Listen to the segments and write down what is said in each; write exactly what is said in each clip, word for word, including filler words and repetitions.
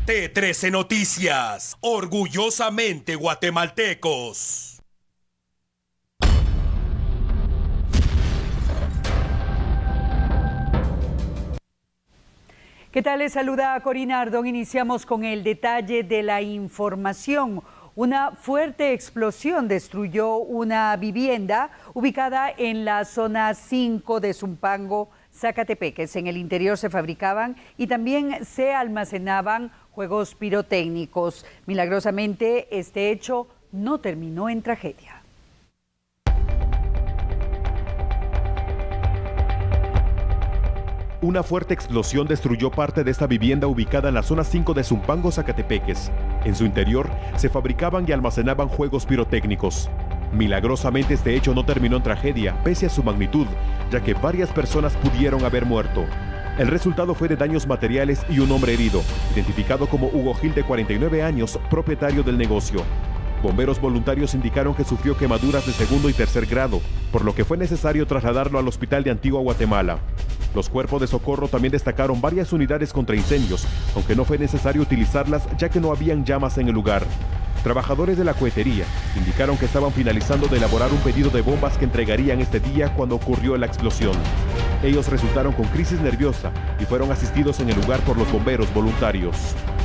T trece Noticias, orgullosamente guatemaltecos. ¿Qué tal? Les saluda Corina Ardón. Iniciamos con el detalle de la información. Una fuerte explosión destruyó una vivienda ubicada en la zona cinco de Zumpango, Zacatepeques. En el interior se fabricaban y también se almacenaban juegos pirotécnicos. Milagrosamente, este hecho no terminó en tragedia. Una fuerte explosión destruyó parte de esta vivienda ubicada en la zona cinco de Zumpango, Zacatepeques. En su interior se fabricaban y almacenaban juegos pirotécnicos. Milagrosamente este hecho no terminó en tragedia, pese a su magnitud, ya que varias personas pudieron haber muerto. El resultado fue de daños materiales y un hombre herido, identificado como Hugo Gil, de cuarenta y nueve años, propietario del negocio. Bomberos voluntarios indicaron que sufrió quemaduras de segundo y tercer grado, por lo que fue necesario trasladarlo al hospital de Antigua Guatemala. Los cuerpos de socorro también destacaron varias unidades contra incendios, aunque no fue necesario utilizarlas ya que no habían llamas en el lugar. Trabajadores de la cohetería indicaron que estaban finalizando de elaborar un pedido de bombas que entregarían este día cuando ocurrió la explosión. Ellos resultaron con crisis nerviosa y fueron asistidos en el lugar por los bomberos voluntarios.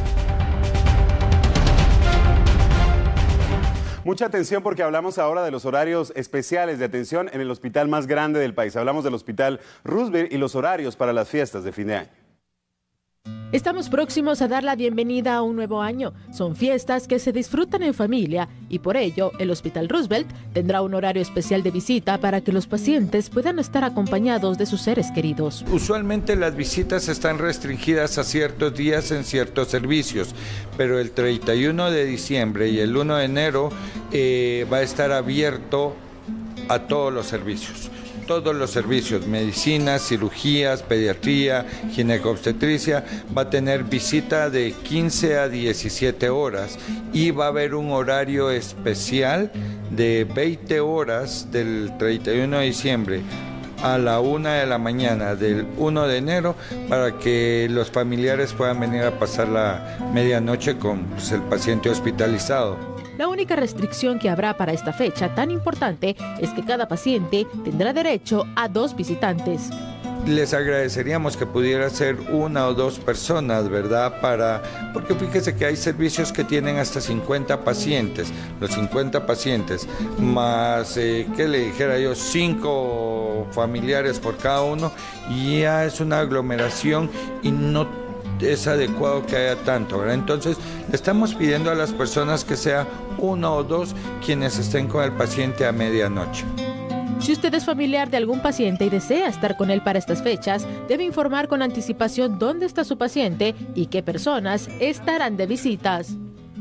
Mucha atención porque hablamos ahora de los horarios especiales de atención en el hospital más grande del país. Hablamos del Hospital Roosevelt y los horarios para las fiestas de fin de año. Estamos próximos a dar la bienvenida a un nuevo año. Son fiestas que se disfrutan en familia y por ello el Hospital Roosevelt tendrá un horario especial de visita para que los pacientes puedan estar acompañados de sus seres queridos. Usualmente las visitas están restringidas a ciertos días en ciertos servicios, pero el treinta y uno de diciembre y el uno de enero eh, va a estar abierto a todos los servicios. Todos los servicios, medicinas, cirugías, pediatría, ginecobstetricia, va a tener visita de quince a diecisiete horas y va a haber un horario especial de veinte horas del treinta y uno de diciembre a la una de la mañana del uno de enero para que los familiares puedan venir a pasar la medianoche con pues, el paciente hospitalizado. La única restricción que habrá para esta fecha tan importante es que cada paciente tendrá derecho a dos visitantes. Les agradeceríamos que pudiera ser una o dos personas, ¿verdad? Para, porque fíjese que hay servicios que tienen hasta cincuenta pacientes, los cincuenta pacientes, más, eh, ¿qué le dijera yo? cinco familiares por cada uno, y ya es una aglomeración y no es adecuado que haya tanto, ¿verdad? Entonces, le estamos pidiendo a las personas que sea uno o dos quienes estén con el paciente a medianoche. Si usted es familiar de algún paciente y desea estar con él para estas fechas, debe informar con anticipación dónde está su paciente y qué personas estarán de visitas.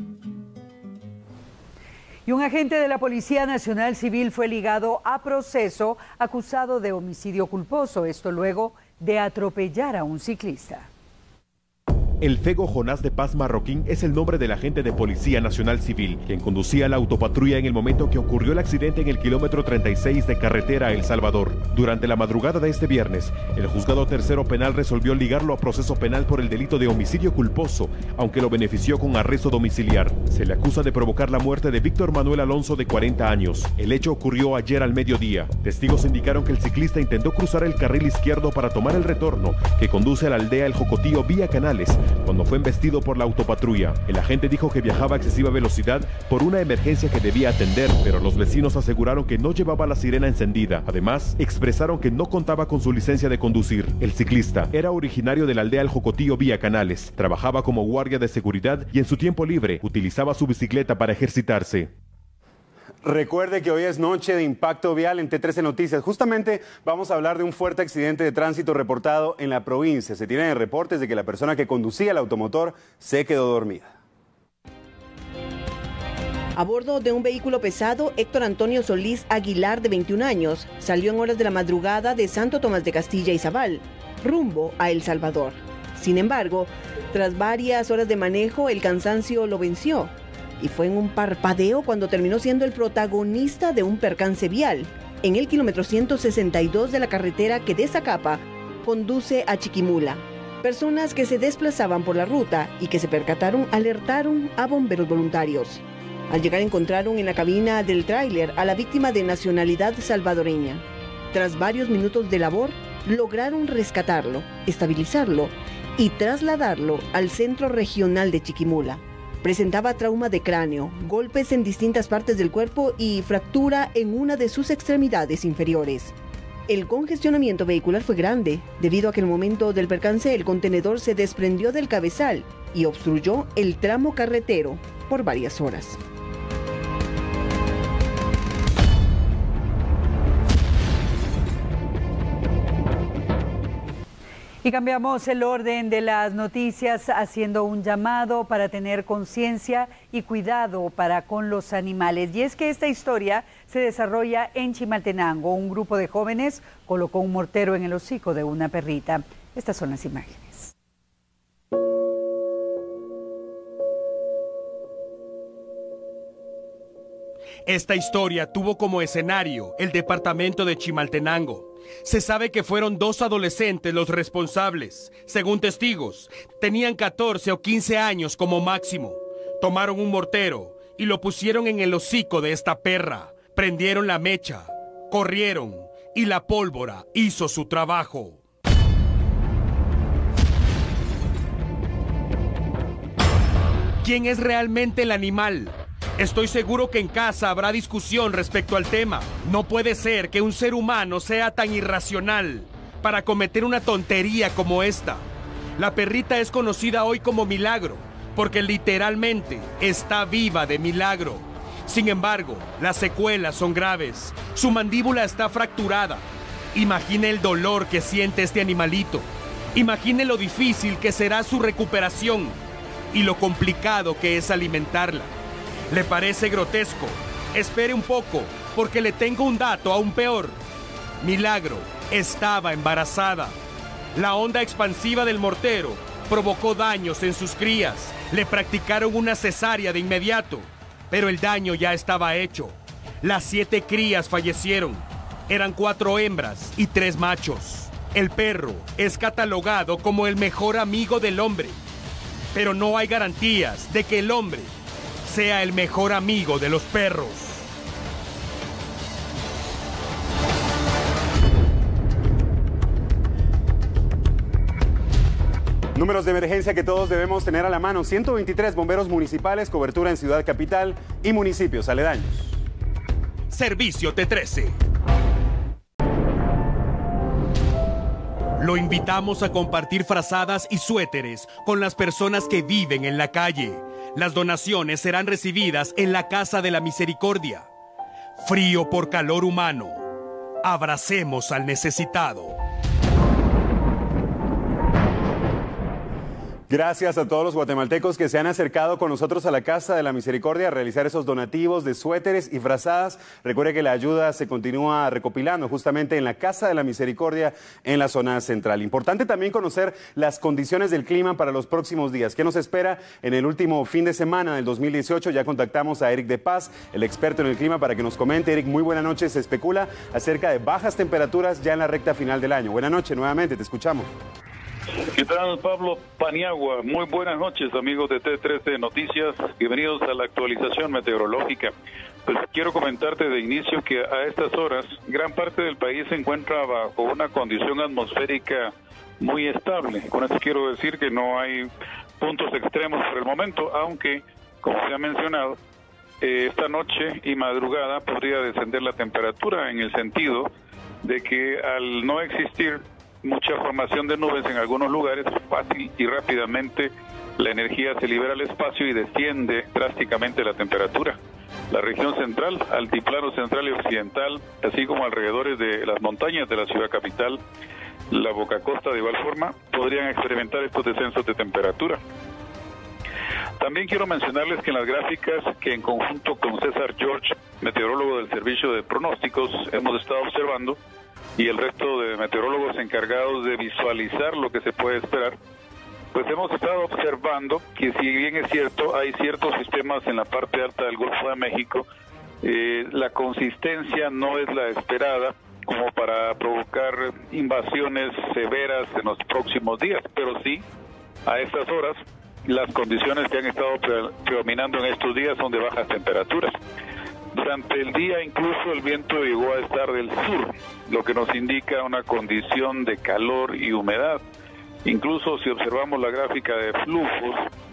Y un agente de la Policía Nacional Civil fue ligado a proceso acusado de homicidio culposo, esto luego de atropellar a un ciclista. El Fego Jonás de Paz Marroquín es el nombre del agente de Policía Nacional Civil, quien conducía la autopatrulla en el momento que ocurrió el accidente en el kilómetro treinta y seis de carretera a El Salvador. Durante la madrugada de este viernes, el juzgado tercero penal resolvió ligarlo a proceso penal por el delito de homicidio culposo, aunque lo benefició con arresto domiciliar. Se le acusa de provocar la muerte de Víctor Manuel Alonso, de cuarenta años. El hecho ocurrió ayer al mediodía. Testigos indicaron que el ciclista intentó cruzar el carril izquierdo para tomar el retorno que conduce a la aldea El Jocotío vía Canales, cuando fue embestido por la autopatrulla. El agente dijo que viajaba a excesiva velocidad por una emergencia que debía atender, pero los vecinos aseguraron que no llevaba la sirena encendida. Además, expresaron que no contaba con su licencia de conducir. El ciclista era originario de la aldea El Jocotío vía Canales, trabajaba como guardia de seguridad y en su tiempo libre utilizaba su bicicleta para ejercitarse. Recuerde que hoy es noche de impacto vial en T trece Noticias. Justamente vamos a hablar de un fuerte accidente de tránsito reportado en la provincia. Se tienen reportes de que la persona que conducía el automotor se quedó dormida. A bordo de un vehículo pesado, Héctor Antonio Solís Aguilar, de veintiún años, salió en horas de la madrugada de Santo Tomás de Castilla y Zabal, rumbo a El Salvador. Sin embargo, tras varias horas de manejo, el cansancio lo venció. Y fue en un parpadeo cuando terminó siendo el protagonista de un percance vial en el kilómetro ciento sesenta y dos de la carretera que de Zacapa conduce a Chiquimula. Personas que se desplazaban por la ruta y que se percataron alertaron a bomberos voluntarios. Al llegar encontraron en la cabina del tráiler a la víctima de nacionalidad salvadoreña. Tras varios minutos de labor, lograron rescatarlo, estabilizarlo y trasladarlo al Centro Regional de Chiquimula. Presentaba trauma de cráneo, golpes en distintas partes del cuerpo y fractura en una de sus extremidades inferiores. El congestionamiento vehicular fue grande, debido a que en el momento del percance el contenedor se desprendió del cabezal y obstruyó el tramo carretero por varias horas. Y cambiamos el orden de las noticias haciendo un llamado para tener conciencia y cuidado para con los animales. Y es que esta historia se desarrolla en Chimaltenango. Un grupo de jóvenes colocó un mortero en el hocico de una perrita. Estas son las imágenes. Esta historia tuvo como escenario el departamento de Chimaltenango. Se sabe que fueron dos adolescentes los responsables. Según testigos, tenían catorce o quince años como máximo. Tomaron un mortero y lo pusieron en el hocico de esta perra. Prendieron la mecha, corrieron y la pólvora hizo su trabajo. ¿Quién es realmente el animal? Estoy seguro que en casa habrá discusión respecto al tema. No puede ser que un ser humano sea tan irracional para cometer una tontería como esta. La perrita es conocida hoy como Milagro, porque literalmente está viva de milagro. Sin embargo, las secuelas son graves. Su mandíbula está fracturada. Imagine el dolor que siente este animalito. Imagine lo difícil que será su recuperación y lo complicado que es alimentarla. ¿Le parece grotesco? Espere un poco, porque le tengo un dato aún peor. Milagro estaba embarazada. La onda expansiva del mortero provocó daños en sus crías. Le practicaron una cesárea de inmediato, pero el daño ya estaba hecho. Las siete crías fallecieron. Eran cuatro hembras y tres machos. El perro es catalogado como el mejor amigo del hombre, pero no hay garantías de que el hombre sea el mejor amigo de los perros. Números de emergencia que todos debemos tener a la mano. ciento veintitrés bomberos municipales, cobertura en Ciudad Capital y municipios aledaños. Servicio T trece. Lo invitamos a compartir frazadas y suéteres con las personas que viven en la calle. Las donaciones serán recibidas en la Casa de la Misericordia. Frío por calor humano. Abracemos al necesitado. Gracias a todos los guatemaltecos que se han acercado con nosotros a la Casa de la Misericordia a realizar esos donativos de suéteres y frazadas. Recuerde que la ayuda se continúa recopilando justamente en la Casa de la Misericordia en la zona central. Importante también conocer las condiciones del clima para los próximos días. ¿Qué nos espera en el último fin de semana del dos mil dieciocho? Ya contactamos a Eric de Paz, el experto en el clima, para que nos comente. Eric, muy buena noche. Se especula acerca de bajas temperaturas ya en la recta final del año. Buenas noches, nuevamente, te escuchamos. ¿Qué tal, Pablo Paniagua? Muy buenas noches, amigos de T trece Noticias. Bienvenidos a la actualización meteorológica. Pues quiero comentarte de inicio que a estas horas gran parte del país se encuentra bajo una condición atmosférica muy estable. Con esto quiero decir que no hay puntos extremos por el momento, aunque, como se ha mencionado, eh, esta noche y madrugada podría descender la temperatura, en el sentido de que al no existir mucha formación de nubes en algunos lugares, fácil y rápidamente la energía se libera al espacio y desciende drásticamente la temperatura. La región central, altiplano central y occidental, así como alrededores de las montañas de la ciudad capital, la Boca Costa de igual forma, podrían experimentar estos descensos de temperatura. También quiero mencionarles que en las gráficas que en conjunto con César George, meteorólogo del Servicio de Pronósticos, hemos estado observando, y el resto de meteorólogos encargados de visualizar lo que se puede esperar, pues hemos estado observando que, si bien es cierto, hay ciertos sistemas en la parte alta del Golfo de México, eh, la consistencia no es la esperada, como para provocar invasiones severas en los próximos días, pero sí, a estas horas, las condiciones que han estado pre predominando en estos días son de bajas temperaturas. Durante el día incluso el viento llegó a estar del sur, lo que nos indica una condición de calor y humedad. Incluso si observamos la gráfica de flujos,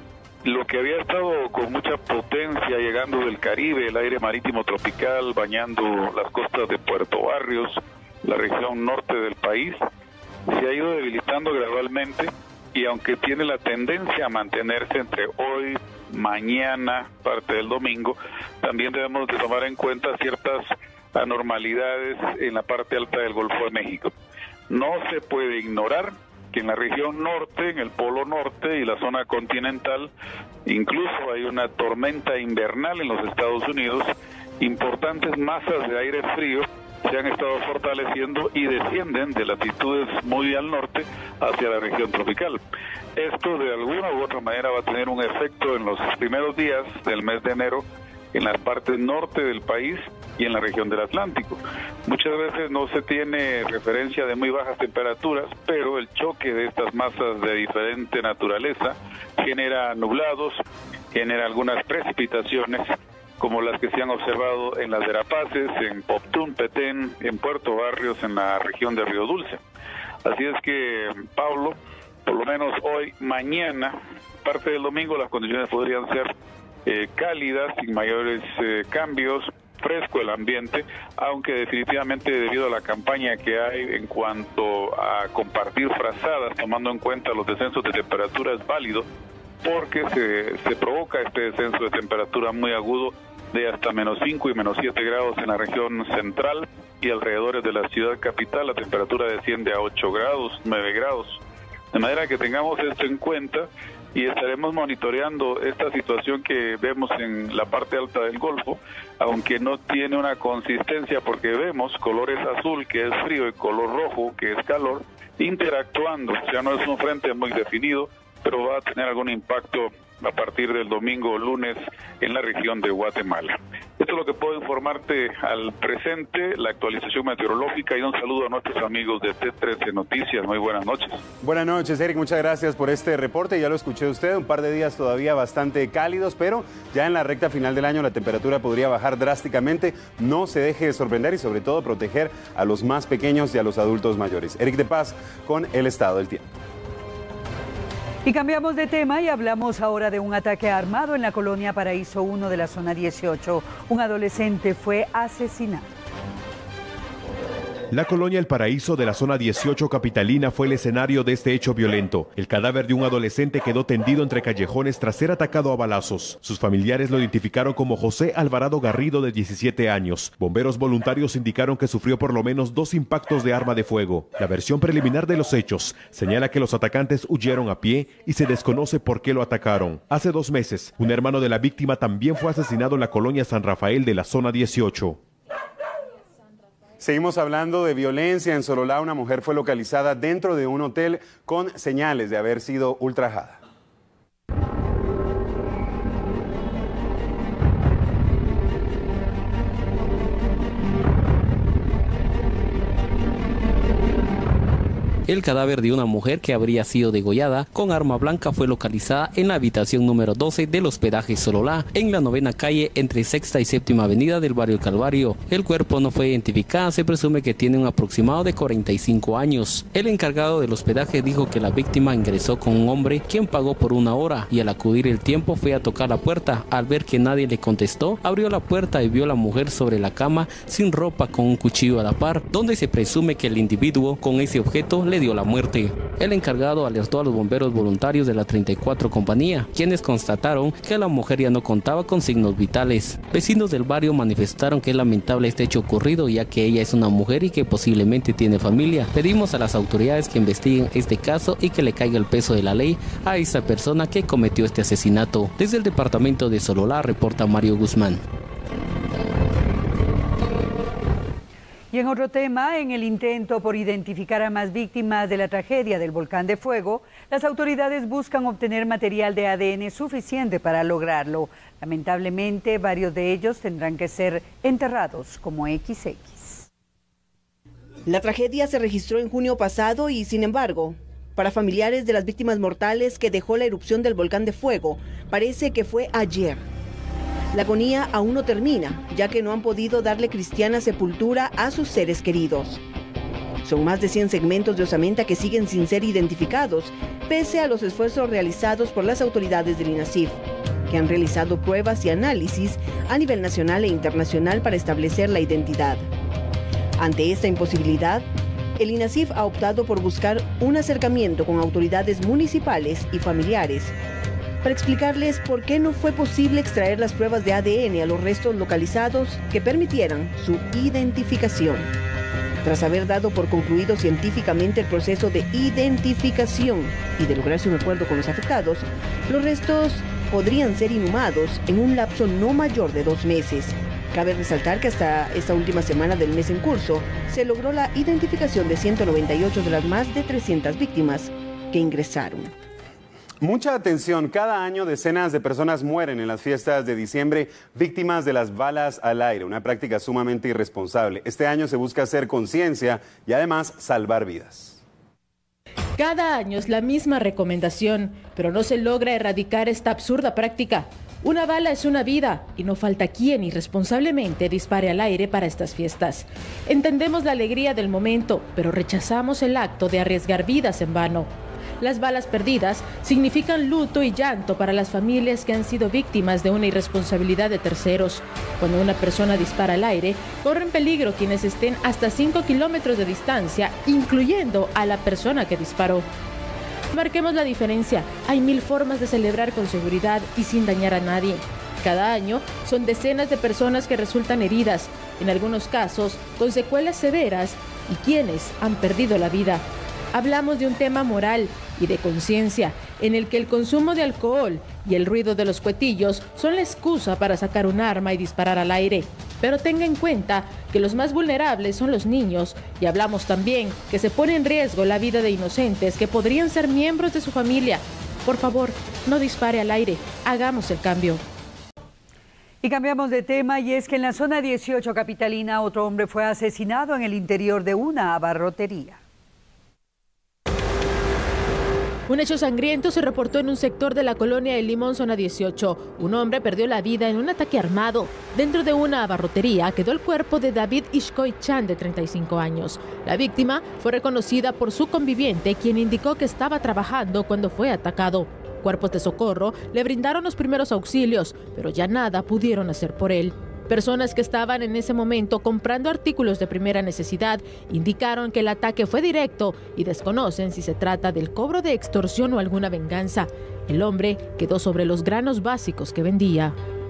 lo que había estado con mucha potencia llegando del Caribe, el aire marítimo tropical bañando las costas de Puerto Barrios, la región norte del país, se ha ido debilitando gradualmente y aunque tiene la tendencia a mantenerse entre hoy, mañana, parte del domingo, también debemos de tomar en cuenta ciertas anormalidades en la parte alta del Golfo de México. No se puede ignorar que en la región norte, en el polo norte y la zona continental, incluso hay una tormenta invernal en los Estados Unidos, importantes masas de aire frío se han estado fortaleciendo y descienden de latitudes muy al norte hacia la región tropical. Esto de alguna u otra manera va a tener un efecto en los primeros días del mes de enero en la parte norte del país y en la región del Atlántico. Muchas veces no se tiene referencia de muy bajas temperaturas, pero el choque de estas masas de diferente naturaleza genera nublados, genera algunas precipitaciones, como las que se han observado en las Verapaces, en Poptún, Petén, en Puerto Barrios, en la región de Río Dulce. Así es que, Pablo, por lo menos hoy, mañana, parte del domingo, las condiciones podrían ser eh, cálidas, sin mayores eh, cambios, fresco el ambiente, aunque definitivamente debido a la campaña que hay en cuanto a compartir frazadas, tomando en cuenta los descensos de temperatura, es válido, porque se, se provoca este descenso de temperatura muy agudo de hasta menos cinco y menos siete grados en la región central y alrededores de la ciudad capital. La temperatura desciende a ocho grados, nueve grados. De manera que tengamos esto en cuenta y estaremos monitoreando esta situación que vemos en la parte alta del Golfo, aunque no tiene una consistencia porque vemos colores azul, que es frío, y color rojo, que es calor, interactuando. O sea, no es un frente muy definido, pero va a tener algún impacto a partir del domingo o lunes en la región de Guatemala. Esto es lo que puedo informarte al presente, la actualización meteorológica, y un saludo a nuestros amigos de T trece Noticias. Muy buenas noches. Buenas noches, Eric, muchas gracias por este reporte. Ya lo escuché usted, un par de días todavía bastante cálidos, pero ya en la recta final del año la temperatura podría bajar drásticamente. No se deje de sorprender y sobre todo proteger a los más pequeños y a los adultos mayores. Eric de Paz con el estado del tiempo. Y cambiamos de tema y hablamos ahora de un ataque armado en la colonia Paraíso uno de la zona dieciocho. Un adolescente fue asesinado. La colonia El Paraíso de la zona dieciocho capitalina fue el escenario de este hecho violento. El cadáver de un adolescente quedó tendido entre callejones tras ser atacado a balazos. Sus familiares lo identificaron como José Alvarado Garrido, de diecisiete años. Bomberos voluntarios indicaron que sufrió por lo menos dos impactos de arma de fuego. La versión preliminar de los hechos señala que los atacantes huyeron a pie y se desconoce por qué lo atacaron. Hace dos meses, un hermano de la víctima también fue asesinado en la colonia San Rafael de la zona dieciocho. Seguimos hablando de violencia en Sololá. Una mujer fue localizada dentro de un hotel con señales de haber sido ultrajada. El cadáver de una mujer que habría sido degollada con arma blanca fue localizada en la habitación número doce del hospedaje Sololá, en la novena calle entre Sexta y Séptima Avenida del barrio Calvario. El cuerpo no fue identificado, se presume que tiene un aproximado de cuarenta y cinco años. El encargado del hospedaje dijo que la víctima ingresó con un hombre quien pagó por una hora y al acudir el tiempo fue a tocar la puerta. Al ver que nadie le contestó, abrió la puerta y vio a la mujer sobre la cama sin ropa con un cuchillo a la par, donde se presume que el individuo con ese objeto le dio la muerte. El encargado alertó a los bomberos voluntarios de la treinta y cuatro compañía, quienes constataron que la mujer ya no contaba con signos vitales. Vecinos del barrio manifestaron que es lamentable este hecho ocurrido, ya que ella es una mujer y que posiblemente tiene familia. Pedimos a las autoridades que investiguen este caso y que le caiga el peso de la ley a esta persona que cometió este asesinato. Desde el departamento de Sololá reporta Mario Guzmán. Y en otro tema, en el intento por identificar a más víctimas de la tragedia del volcán de fuego, las autoridades buscan obtener material de A D N suficiente para lograrlo. Lamentablemente, varios de ellos tendrán que ser enterrados como equis equis. La tragedia se registró en junio pasado y, sin embargo, para familiares de las víctimas mortales que dejó la erupción del volcán de fuego, parece que fue ayer. La agonía aún no termina, ya que no han podido darle cristiana sepultura a sus seres queridos. Son más de cien segmentos de osamenta que siguen sin ser identificados, pese a los esfuerzos realizados por las autoridades del INASIF, que han realizado pruebas y análisis a nivel nacional e internacional para establecer la identidad. Ante esta imposibilidad, el INASIF ha optado por buscar un acercamiento con autoridades municipales y familiares para explicarles por qué no fue posible extraer las pruebas de A D N a los restos localizados que permitieran su identificación. Tras haber dado por concluido científicamente el proceso de identificación y de lograrse un acuerdo con los afectados, los restos podrían ser inhumados en un lapso no mayor de dos meses. Cabe resaltar que hasta esta última semana del mes en curso se logró la identificación de ciento noventa y ocho de las más de trescientas víctimas que ingresaron. Mucha atención, cada año decenas de personas mueren en las fiestas de diciembre víctimas de las balas al aire, una práctica sumamente irresponsable. Este año se busca hacer conciencia y además salvar vidas. Cada año es la misma recomendación, pero no se logra erradicar esta absurda práctica. Una bala es una vida y no falta quien irresponsablemente dispare al aire para estas fiestas. Entendemos la alegría del momento, pero rechazamos el acto de arriesgar vidas en vano. Las balas perdidas significan luto y llanto para las familias que han sido víctimas de una irresponsabilidad de terceros. Cuando una persona dispara al aire, corren peligro quienes estén hasta cinco kilómetros de distancia, incluyendo a la persona que disparó. Marquemos la diferencia. Hay mil formas de celebrar con seguridad y sin dañar a nadie. Cada año son decenas de personas que resultan heridas, en algunos casos con secuelas severas, y quienes han perdido la vida. Hablamos de un tema moral y de conciencia, en el que el consumo de alcohol y el ruido de los cuetillos son la excusa para sacar un arma y disparar al aire. Pero tenga en cuenta que los más vulnerables son los niños, y hablamos también que se pone en riesgo la vida de inocentes que podrían ser miembros de su familia. Por favor, no dispare al aire, hagamos el cambio. Y cambiamos de tema, y es que en la zona dieciocho capitalina otro hombre fue asesinado en el interior de una abarrotería. Un hecho sangriento se reportó en un sector de la colonia El Limón, zona dieciocho. Un hombre perdió la vida en un ataque armado. Dentro de una abarrotería quedó el cuerpo de David Ishkoy Chan, de treinta y cinco años. La víctima fue reconocida por su conviviente, quien indicó que estaba trabajando cuando fue atacado. Cuerpos de socorro le brindaron los primeros auxilios, pero ya nada pudieron hacer por él. Personas que estaban en ese momento comprando artículos de primera necesidad indicaron que el ataque fue directo y desconocen si se trata del cobro de extorsión o alguna venganza. El hombre quedó sobre los granos básicos que vendía.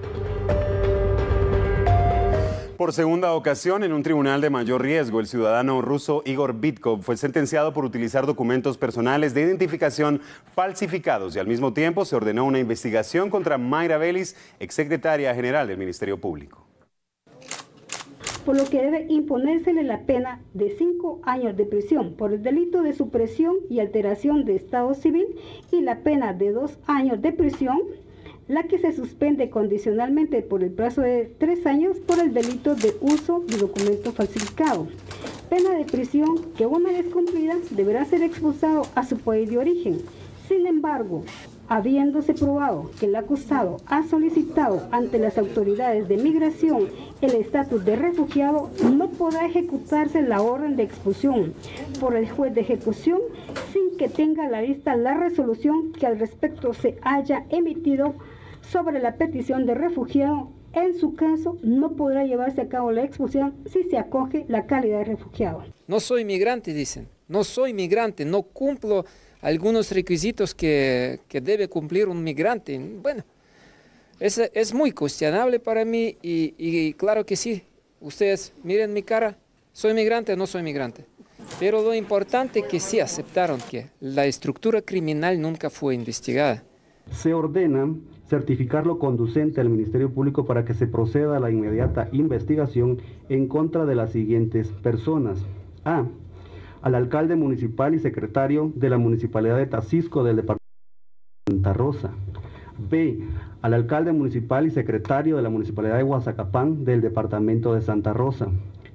Por segunda ocasión, en un tribunal de mayor riesgo, el ciudadano ruso Igor Bitkov fue sentenciado por utilizar documentos personales de identificación falsificados, y al mismo tiempo se ordenó una investigación contra Mayra Vélez, exsecretaria general del Ministerio Público. Por lo que debe imponérsele la pena de cinco años de prisión por el delito de supresión y alteración de estado civil, y la pena de dos años de prisión, la que se suspende condicionalmente por el plazo de tres años por el delito de uso de documento falsificado. Pena de prisión que, una vez cumplida, deberá ser expulsado a su país de origen. Sin embargo, habiéndose probado que el acusado ha solicitado ante las autoridades de migración el estatus de refugiado, no podrá ejecutarse la orden de expulsión por el juez de ejecución sin que tenga a la vista la resolución que al respecto se haya emitido sobre la petición de refugiado. En su caso, no podrá llevarse a cabo la expulsión si se acoge la calidad de refugiado. No soy migrante, dicen. No soy migrante, no cumplo algunos requisitos que, que debe cumplir un migrante. Bueno, es, es muy cuestionable para mí y, y claro que sí. Ustedes miren mi cara, ¿soy migrante o no soy migrante? Pero lo importante es que sí aceptaron que la estructura criminal nunca fue investigada. Se ordena certificarlo conducente al Ministerio Público para que se proceda a la inmediata investigación en contra de las siguientes personas. A. Al alcalde municipal y secretario de la Municipalidad de Tacisco del Departamento de Santa Rosa. B. Al alcalde municipal y secretario de la Municipalidad de Huazacapán del Departamento de Santa Rosa.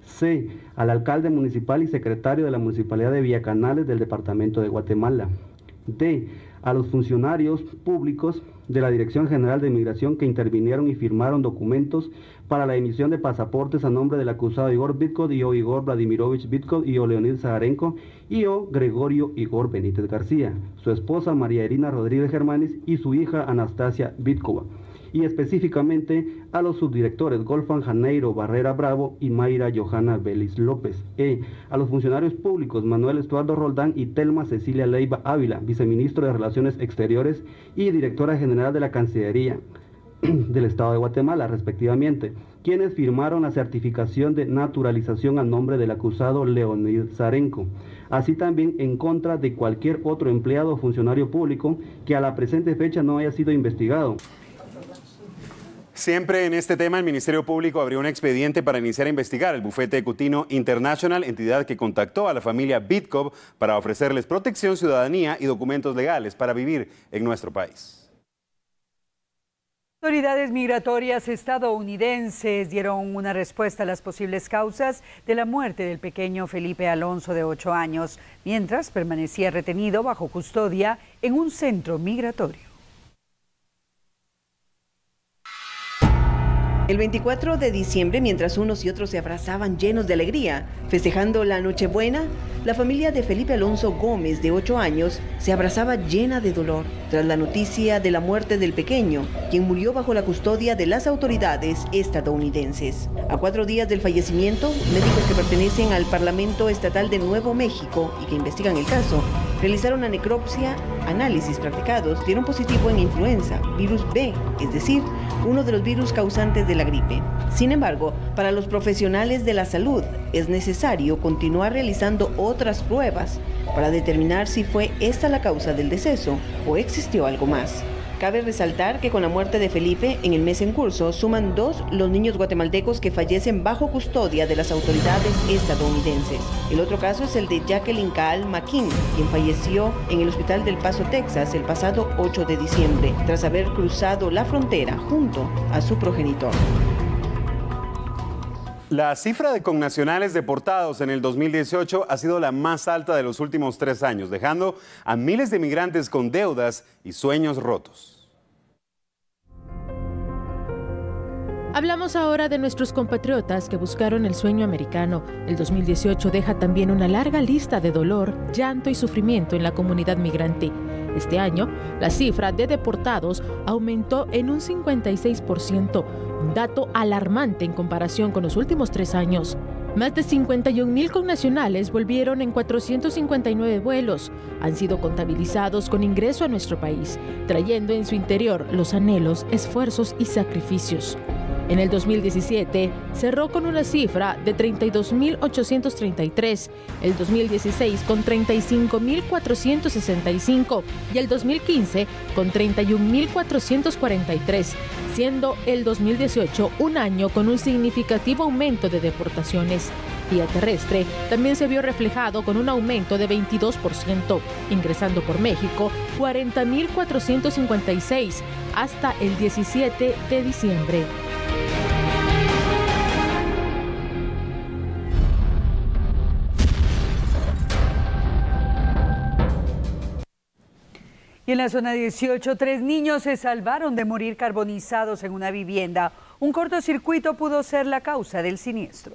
C. Al alcalde municipal y secretario de la Municipalidad de Villacanales del Departamento de Guatemala. D. A los funcionarios públicos de la Dirección General de Migración que intervinieron y firmaron documentos para la emisión de pasaportes a nombre del acusado Igor Vítkov y o Igor Vladimirovich Vítkov y o Leonid Zaharenko y o Gregorio Igor Benítez García, su esposa María Irina Rodríguez Germanis y su hija Anastasia Vítkova, y específicamente a los subdirectores Golfan Janeiro Barrera Bravo y Mayra Johanna Vélez López. E. A los funcionarios públicos Manuel Estuardo Roldán y Telma Cecilia Leiva Ávila, viceministro de Relaciones Exteriores y directora general de la Cancillería del Estado de Guatemala, respectivamente, quienes firmaron la certificación de naturalización a nombre del acusado Leonid Zaharenko, así también en contra de cualquier otro empleado o funcionario público que a la presente fecha no haya sido investigado. Siempre en este tema, el Ministerio Público abrió un expediente para iniciar a investigar el bufete Cutino International, entidad que contactó a la familia Vítkov para ofrecerles protección, ciudadanía y documentos legales para vivir en nuestro país. Autoridades migratorias estadounidenses dieron una respuesta a las posibles causas de la muerte del pequeño Felipe Alonso de ocho años, mientras permanecía retenido bajo custodia en un centro migratorio. El veinticuatro de diciembre, mientras unos y otros se abrazaban llenos de alegría, festejando la Nochebuena, la familia de Felipe Alonso Gómez, de ocho años, se abrazaba llena de dolor tras la noticia de la muerte del pequeño, quien murió bajo la custodia de las autoridades estadounidenses. A cuatro días del fallecimiento, médicos que pertenecen al Parlamento Estatal de Nuevo México y que investigan el caso, realizaron la necropsia. Análisis practicados dieron positivo en influenza, virus B, es decir, uno de los virus causantes de la gripe. Sin embargo, para los profesionales de la salud es necesario continuar realizando otras pruebas para determinar si fue esta la causa del deceso o existió algo más. Cabe resaltar que con la muerte de Felipe en el mes en curso, suman dos los niños guatemaltecos que fallecen bajo custodia de las autoridades estadounidenses. El otro caso es el de Jacqueline Caal Maquin, quien falleció en el hospital del Paso, Texas, el pasado ocho de diciembre, tras haber cruzado la frontera junto a su progenitor. La cifra de connacionales deportados en el dos mil dieciocho ha sido la más alta de los últimos tres años, dejando a miles de migrantes con deudas y sueños rotos. Hablamos ahora de nuestros compatriotas que buscaron el sueño americano. El dos mil dieciocho deja también una larga lista de dolor, llanto y sufrimiento en la comunidad migrante. Este año, la cifra de deportados aumentó en un cincuenta y seis por ciento, un dato alarmante en comparación con los últimos tres años. Más de cincuenta y un mil connacionales volvieron en cuatrocientos cincuenta y nueve vuelos. Han sido contabilizados con ingreso a nuestro país, trayendo en su interior los anhelos, esfuerzos y sacrificios. En el dos mil diecisiete cerró con una cifra de treinta y dos mil ochocientos treinta y tres, el dos mil dieciséis con treinta y cinco mil cuatrocientos sesenta y cinco y el dos mil quince con treinta y un mil cuatrocientos cuarenta y tres, siendo el dos mil dieciocho un año con un significativo aumento de deportaciones. Vía terrestre también se vio reflejado con un aumento de veintidós por ciento, ingresando por México cuarenta mil cuatrocientos cincuenta y seis hasta el diecisiete de diciembre. Y en la zona dieciocho, tres niños se salvaron de morir carbonizados en una vivienda. Un cortocircuito pudo ser la causa del siniestro.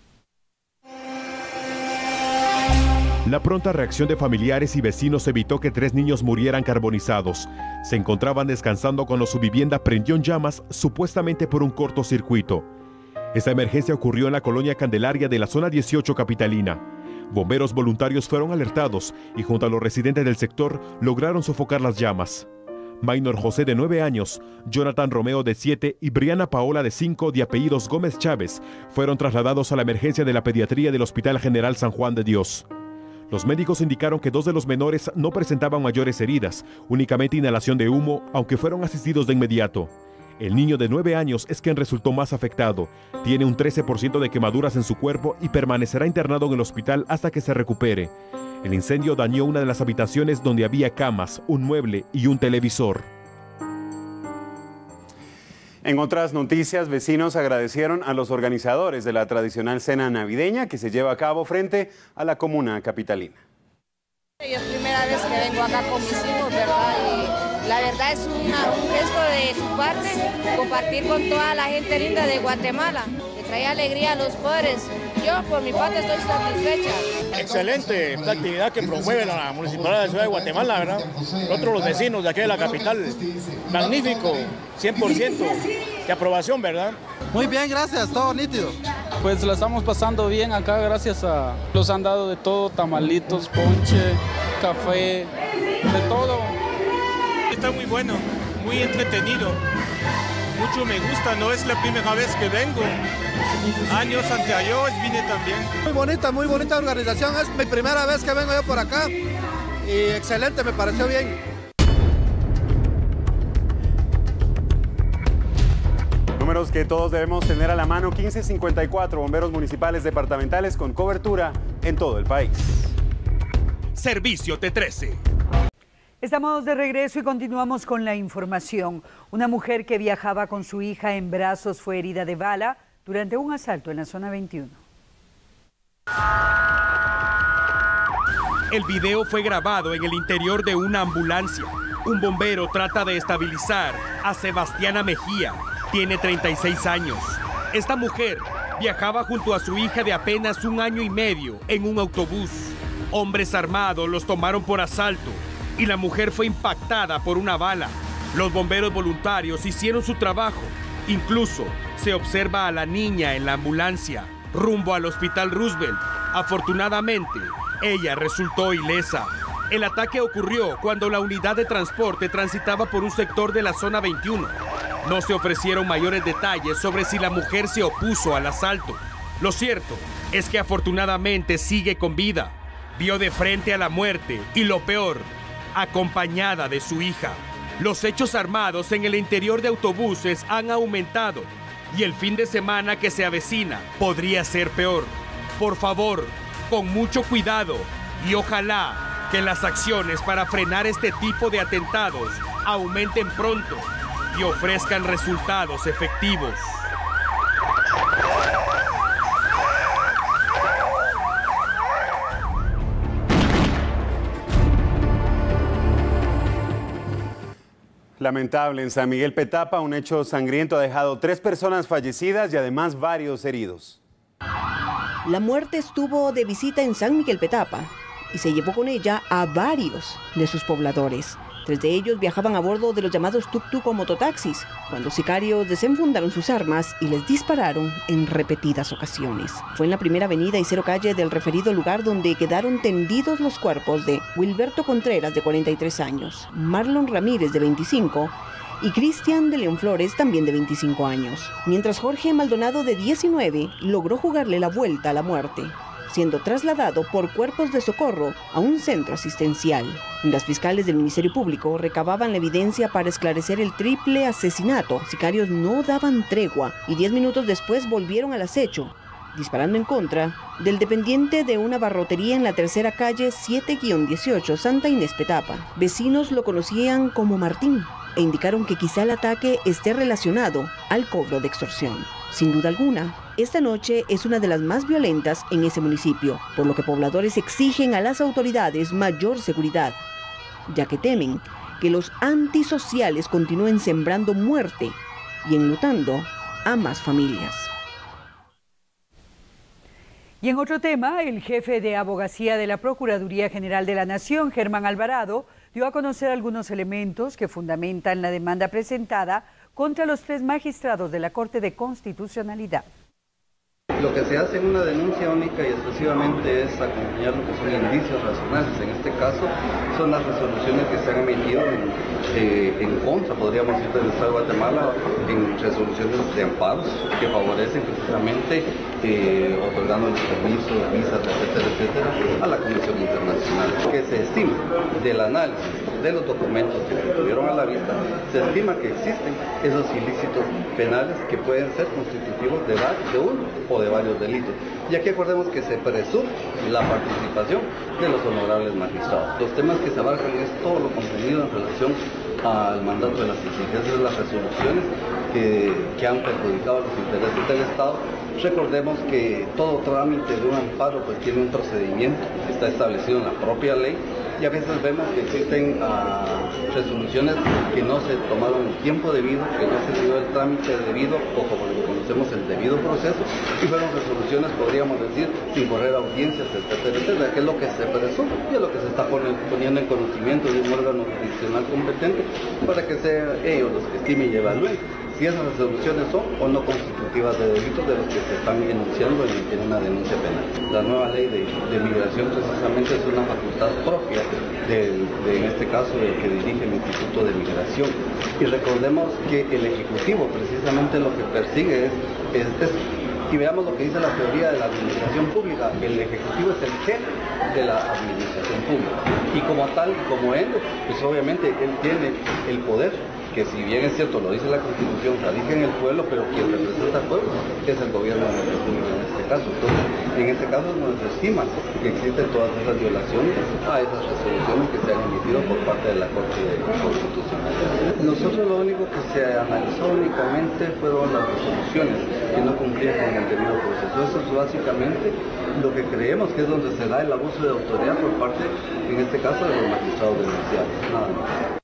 La pronta reacción de familiares y vecinos evitó que tres niños murieran carbonizados. Se encontraban descansando cuando su vivienda prendió en llamas, supuestamente por un cortocircuito. Esta emergencia ocurrió en la colonia Candelaria de la zona dieciocho capitalina. Bomberos voluntarios fueron alertados y junto a los residentes del sector lograron sofocar las llamas. Maynor José, de nueve años, Jonathan Romeo, de siete, y Briana Paola, de cinco, de apellidos Gómez Chávez, fueron trasladados a la emergencia de la pediatría del Hospital General San Juan de Dios. Los médicos indicaron que dos de los menores no presentaban mayores heridas, únicamente inhalación de humo, aunque fueron asistidos de inmediato. El niño de nueve años es quien resultó más afectado. Tiene un trece por ciento de quemaduras en su cuerpo y permanecerá internado en el hospital hasta que se recupere. El incendio dañó una de las habitaciones donde había camas, un mueble y un televisor. En otras noticias, vecinos agradecieron a los organizadores de la tradicional cena navideña que se lleva a cabo frente a la comuna capitalina. Es primera vez que vengo acá con mis hijos, ¿verdad? Y la verdad es una, un gesto de su parte compartir con toda la gente linda de Guatemala, que trae alegría a los pobres. Yo, por mi parte, estoy satisfecha. Excelente esta actividad que promueve la Municipalidad de la Ciudad de Guatemala, ¿verdad? Nosotros los vecinos de aquí de la capital, magnífico, cien por ciento de aprobación, ¿verdad? Muy bien, gracias, todo nítido. Pues la estamos pasando bien acá, gracias a los han dado de todo, tamalitos, ponche, café, de todo. Está muy bueno, muy entretenido, mucho me gusta, no es la primera vez que vengo. Años anteriores vine también. Muy bonita, muy bonita organización, es mi primera vez que vengo yo por acá y excelente, me pareció bien. Números que todos debemos tener a la mano: quince cincuenta y cuatro bomberos municipales departamentales con cobertura en todo el país. Servicio T trece. Estamos de regreso y continuamos con la información. Una mujer que viajaba con su hija en brazos fue herida de bala durante un asalto en la zona veintiuno. El video fue grabado en el interior de una ambulancia. Un bombero trata de estabilizar a Sebastiana Mejía. Tiene treinta y seis años. Esta mujer viajaba junto a su hija de apenas un año y medio en un autobús. Hombres armados los tomaron por asalto y la mujer fue impactada por una bala. Los bomberos voluntarios hicieron su trabajo. Incluso se observa a la niña en la ambulancia rumbo al Hospital Roosevelt. Afortunadamente, ella resultó ilesa. El ataque ocurrió cuando la unidad de transporte transitaba por un sector de la zona veintiuno. No se ofrecieron mayores detalles sobre si la mujer se opuso al asalto. Lo cierto es que afortunadamente sigue con vida. Vio de frente a la muerte y, lo peor, acompañada de su hija. Los hechos armados en el interior de autobuses han aumentado y el fin de semana que se avecina podría ser peor. Por favor, con mucho cuidado y ojalá que las acciones para frenar este tipo de atentados aumenten pronto y ofrezcan resultados efectivos. Lamentable en San Miguel Petapa, un hecho sangriento ha dejado tres personas fallecidas y además varios heridos. La muerte estuvo de visita en San Miguel Petapa y se llevó con ella a varios de sus pobladores. Tres de ellos viajaban a bordo de los llamados tuk-tuk o mototaxis, cuando sicarios desenfundaron sus armas y les dispararon en repetidas ocasiones. Fue en la primera avenida y cero calle del referido lugar donde quedaron tendidos los cuerpos de Wilberto Contreras, de cuarenta y tres años, Marlon Ramírez, de veinticinco, y Cristian de León Flores, también de veinticinco años, mientras Jorge Maldonado, de diecinueve, logró jugarle la vuelta a la muerte, siendo trasladado por cuerpos de socorro a un centro asistencial. Las fiscales del Ministerio Público recababan la evidencia para esclarecer el triple asesinato. Sicarios no daban tregua y diez minutos después volvieron al acecho, disparando en contra del dependiente de una barrotería en la tercera calle siete dieciocho, Santa Inés Petapa. Vecinos lo conocían como Martín e indicaron que quizá el ataque esté relacionado al cobro de extorsión. Sin duda alguna, esta noche es una de las más violentas en ese municipio, por lo que pobladores exigen a las autoridades mayor seguridad, ya que temen que los antisociales continúen sembrando muerte y enlutando a más familias. Y en otro tema, el jefe de abogacía de la Procuraduría General de la Nación, Germán Alvarado, dio a conocer algunos elementos que fundamentan la demanda presentada contra los tres magistrados de la Corte de Constitucionalidad. Lo que se hace en una denuncia única y exclusivamente es acompañar lo que son indicios razonables. En este caso son las resoluciones que se han emitido en, eh, en contra, podríamos decir, del Estado de Guatemala, en resoluciones de amparos que favorecen precisamente eh, otorgando los permisos, visas, etcétera, etcétera, a la Comisión Internacional. Que se estima del análisis de los documentos que se tuvieron a la vista, se estima que existen esos ilícitos penales que pueden ser constitutivos de, de uno o de varios delitos. Y aquí acordemos que se presume la participación de los honorables magistrados. Los temas que se abarcan es todo lo contenido en relación al mandato de las exigencias de las resoluciones que, que han perjudicado los intereses del Estado. Recordemos que todo trámite de un amparo pues tiene un procedimiento que está establecido en la propia ley, y a veces vemos que existen uh, resoluciones que no se tomaron el tiempo debido, que no se dio el trámite debido, o como lo conocemos, el debido proceso, y fueron resoluciones, podríamos decir, sin correr audiencias, etcétera, etcétera, que es lo que se presume y es lo que se está poniendo en conocimiento de un órgano jurisdiccional competente para que sean ellos los que estimen y evalúen si esas resoluciones son o no constitutivas de delitos de los que se están enunciando en, en una denuncia penal. La nueva ley de, de migración precisamente es una facultad propia de, de, en este caso, el que dirige el Instituto de Migración. Y recordemos que el Ejecutivo precisamente lo que persigue es, es, es y veamos lo que dice la teoría de la administración pública. El Ejecutivo es el jefe de la administración pública. Y como tal, como él, pues obviamente él tiene el poder, que si bien es cierto, lo dice la Constitución, radica en el pueblo, pero quien representa al pueblo es el gobierno de la República en este caso. Entonces, en este caso nos estima que existen todas esas violaciones a esas resoluciones que se han emitido por parte de la Corte Constitucional. Nosotros lo único que se analizó únicamente fueron las resoluciones que no cumplían con el debido proceso. Eso es básicamente lo que creemos que es donde se da el abuso de autoridad por parte, en este caso, de los magistrados denunciados. Nada más.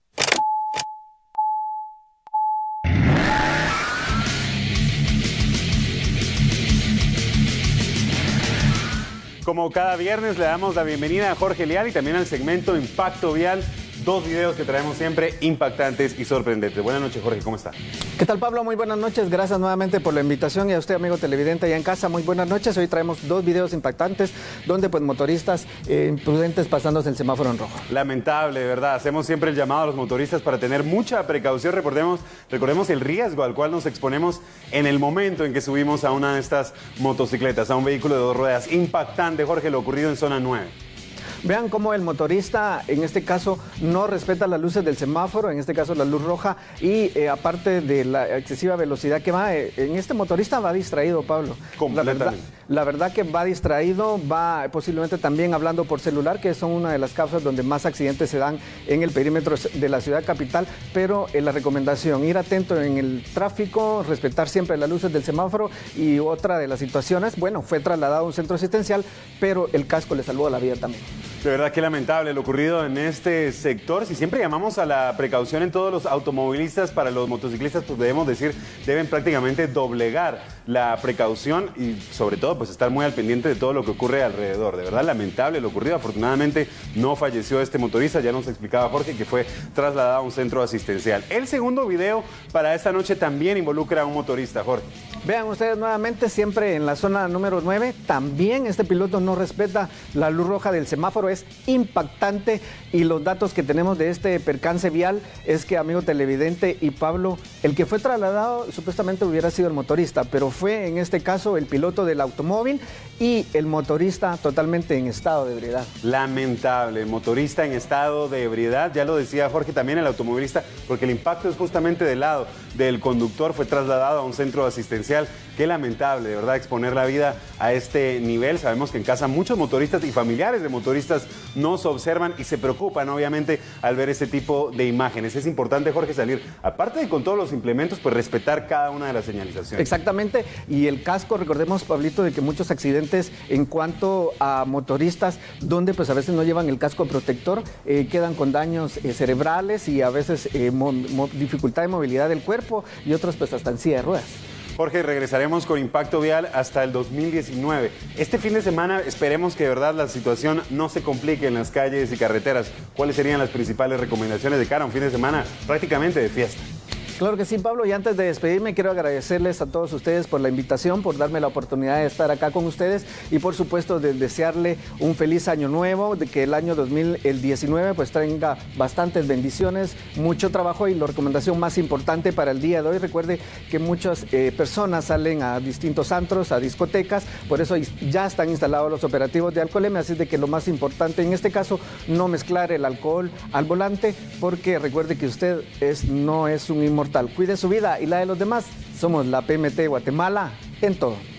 Como cada viernes le damos la bienvenida a Jorge Leal y también al segmento Impacto Vial. Dos videos que traemos siempre impactantes y sorprendentes. Buenas noches, Jorge, ¿cómo está? ¿Qué tal, Pablo? Muy buenas noches. Gracias nuevamente por la invitación, y a usted, amigo televidente allá en casa, muy buenas noches. Hoy traemos dos videos impactantes donde pues motoristas eh, imprudentes pasándose el semáforo en rojo. Lamentable, de verdad. Hacemos siempre el llamado a los motoristas para tener mucha precaución. Recordemos, recordemos el riesgo al cual nos exponemos en el momento en que subimos a una de estas motocicletas, a un vehículo de dos ruedas. Impactante, Jorge, lo ocurrido en zona nueve. Vean cómo el motorista, en este caso, no respeta las luces del semáforo, en este caso la luz roja, y eh, aparte de la excesiva velocidad que va, eh, en este motorista va distraído, Pablo. Completamente. La verdad, la verdad que va distraído, va posiblemente también hablando por celular, que son una de las causas donde más accidentes se dan en el perímetro de la ciudad capital, pero eh, la recomendación, ir atento en el tráfico, respetar siempre las luces del semáforo. Y otra de las situaciones, bueno, fue trasladado a un centro asistencial, pero el casco le salvó la vida también. De verdad que lamentable lo ocurrido en este sector. Si siempre llamamos a la precaución en todos los automovilistas, para los motociclistas pues debemos decir, deben prácticamente doblegar la precaución y sobre todo pues estar muy al pendiente de todo lo que ocurre alrededor. De verdad lamentable lo ocurrido. Afortunadamente no falleció este motorista, ya nos explicaba Jorge que fue trasladado a un centro asistencial. El segundo video para esta noche también involucra a un motorista, Jorge. Vean ustedes nuevamente, siempre en la zona número nueve, también este piloto no respeta la luz roja del semáforo. Es impactante, y los datos que tenemos de este percance vial es que, amigo televidente y Pablo, el que fue trasladado supuestamente hubiera sido el motorista, pero fue en este caso el piloto del automóvil y el motorista totalmente en estado de ebriedad. Lamentable, el motorista en estado de ebriedad, ya lo decía Jorge, también el automovilista, porque el impacto es justamente del lado del conductor, fue trasladado a un centro asistencial. Qué lamentable, de verdad, exponer la vida a este nivel. Sabemos que en casa muchos motoristas y familiares de motoristas nos observan y se preocupan, obviamente, al ver este tipo de imágenes. Es importante, Jorge, salir, aparte de con todos los implementos, pues respetar cada una de las señalizaciones. Exactamente, y el casco, recordemos, Pablito, de que muchos accidentes en cuanto a motoristas, donde pues a veces no llevan el casco protector, eh, quedan con daños eh, cerebrales y a veces eh, mo mo dificultad de movilidad del cuerpo, y otros pues hasta en silla de ruedas. Jorge, regresaremos con Impacto Vial hasta el dos mil diecinueve. Este fin de semana esperemos que de verdad la situación no se complique en las calles y carreteras. ¿Cuáles serían las principales recomendaciones de cara a un fin de semana prácticamente de fiesta? Claro que sí, Pablo, y antes de despedirme quiero agradecerles a todos ustedes por la invitación, por darme la oportunidad de estar acá con ustedes, y por supuesto de desearle un feliz año nuevo, de que el año dos mil diecinueve pues tenga bastantes bendiciones, mucho trabajo, y la recomendación más importante para el día de hoy, recuerde que muchas eh, personas salen a distintos antros, a discotecas, por eso ya están instalados los operativos de alcoholemia, así de que lo más importante en este caso, no mezclar el alcohol al volante, porque recuerde que usted es, no es un inmortal. Cuide su vida y la de los demás. Somos la P M T Guatemala en todo.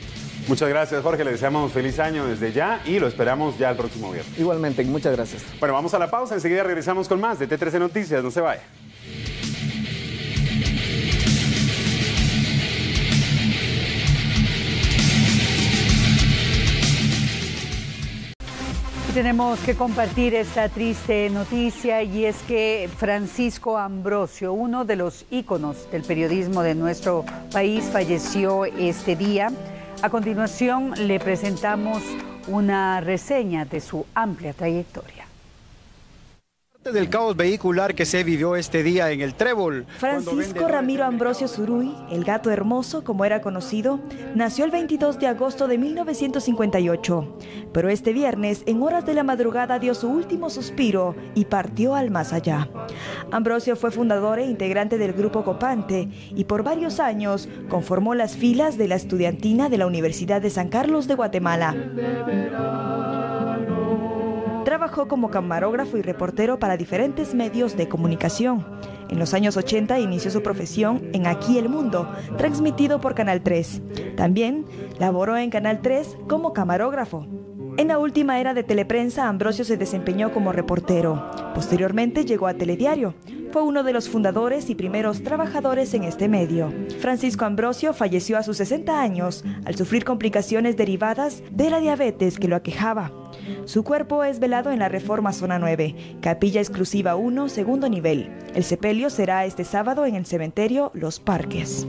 Muchas gracias, Jorge. Le deseamos feliz año desde ya y lo esperamos ya el próximo viernes. Igualmente, muchas gracias. Bueno, vamos a la pausa. Enseguida regresamos con más de T trece Noticias. No se vaya. Tenemos que compartir esta triste noticia y es que Francisco Ambrosio, uno de los íconos del periodismo de nuestro país, falleció este día. A continuación le presentamos una reseña de su amplia trayectoria. Del caos vehicular que se vivió este día en el Trébol. Francisco Ramiro Ambrosio Zuruy, el Gato Hermoso, como era conocido, nació el veintidós de agosto de mil novecientos cincuenta y ocho. Pero este viernes, en horas de la madrugada, dio su último suspiro y partió al más allá. Ambrosio fue fundador e integrante del Grupo Copante y por varios años conformó las filas de la estudiantina de la Universidad de San Carlos de Guatemala. Trabajó como camarógrafo y reportero para diferentes medios de comunicación. En los años ochenta inició su profesión en Aquí el Mundo, transmitido por Canal tres. También laboró en Canal tres como camarógrafo. En la última era de Teleprensa, Ambrosio se desempeñó como reportero. Posteriormente llegó a Telediario. Fue uno de los fundadores y primeros trabajadores en este medio. Francisco Ambrosio falleció a sus sesenta años al sufrir complicaciones derivadas de la diabetes que lo aquejaba. Su cuerpo es velado en la Reforma Zona nueve, Capilla Exclusiva uno, segundo nivel. El sepelio será este sábado en el cementerio Los Parques.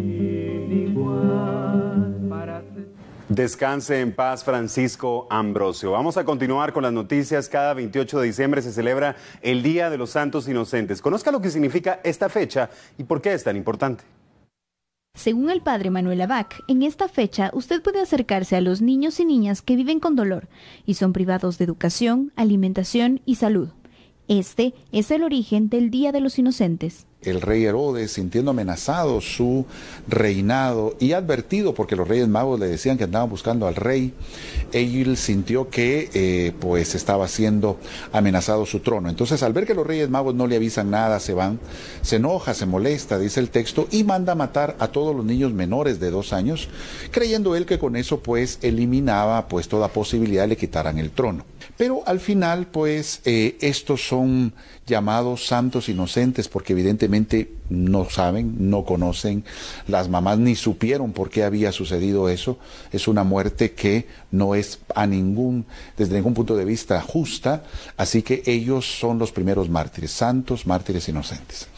Descanse en paz, Francisco Ambrosio. Vamos a continuar con las noticias. Cada veintiocho de diciembre se celebra el Día de los Santos Inocentes. Conozca lo que significa esta fecha y por qué es tan importante. Según el padre Manuel Abac, en esta fecha usted puede acercarse a los niños y niñas que viven con dolor y son privados de educación, alimentación y salud. Este es el origen del Día de los Inocentes. El rey Herodes, sintiendo amenazado su reinado y advertido porque los reyes magos le decían que andaban buscando al rey, él sintió que eh, pues estaba siendo amenazado su trono. Entonces, al ver que los reyes magos no le avisan nada, se van, se enoja, se molesta, dice el texto, y manda a matar a todos los niños menores de dos años, creyendo él que con eso pues eliminaba pues toda posibilidad de le quitaran el trono. Pero al final pues eh, estos son llamados santos inocentes porque evidentemente no saben, no conocen, las mamás ni supieron por qué había sucedido eso. Es una muerte que no es a ningún, desde ningún punto de vista justa, así que ellos son los primeros mártires, santos mártires inocentes.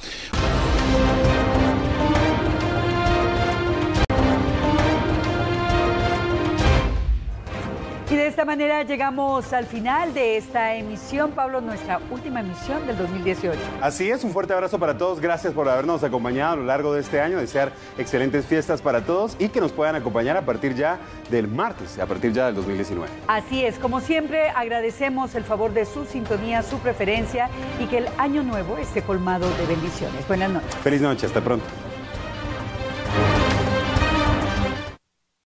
Y de esta manera llegamos al final de esta emisión, Pablo, nuestra última emisión del dos mil dieciocho. Así es, un fuerte abrazo para todos, gracias por habernos acompañado a lo largo de este año, desear excelentes fiestas para todos y que nos puedan acompañar a partir ya del martes, a partir ya del dos mil diecinueve. Así es, como siempre agradecemos el favor de su sintonía, su preferencia y que el año nuevo esté colmado de bendiciones. Buenas noches. Feliz noche, hasta pronto.